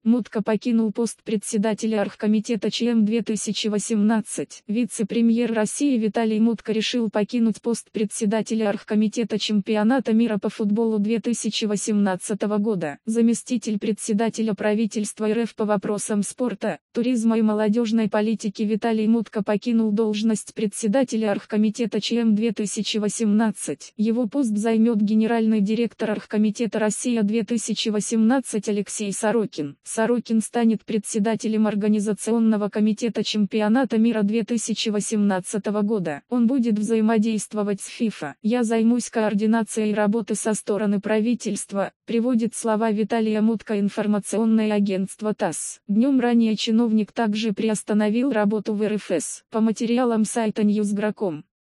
Мутко покинул пост председателя Оргкомитета ЧМ 2018. Вице-премьер России Виталий Мутко решил покинуть пост председателя Оргкомитета чемпионата мира по футболу 2018 года. Заместитель председателя правительства РФ по вопросам спорта, туризма и молодежной политики Виталий Мутко покинул должность председателя Оргкомитета ЧМ 2018. Его пост займет генеральный директор Оргкомитета Россия 2018 Алексей Сорокин. Сорокин станет председателем Организационного комитета чемпионата мира 2018 года. Он будет взаимодействовать с ФИФА. «Я займусь координацией работы со стороны правительства», приводит слова Виталия Мутко информационное агентство ТАСС. Днем ранее чиновник также приостановил работу в РФС. По материалам сайта Newsgro.com.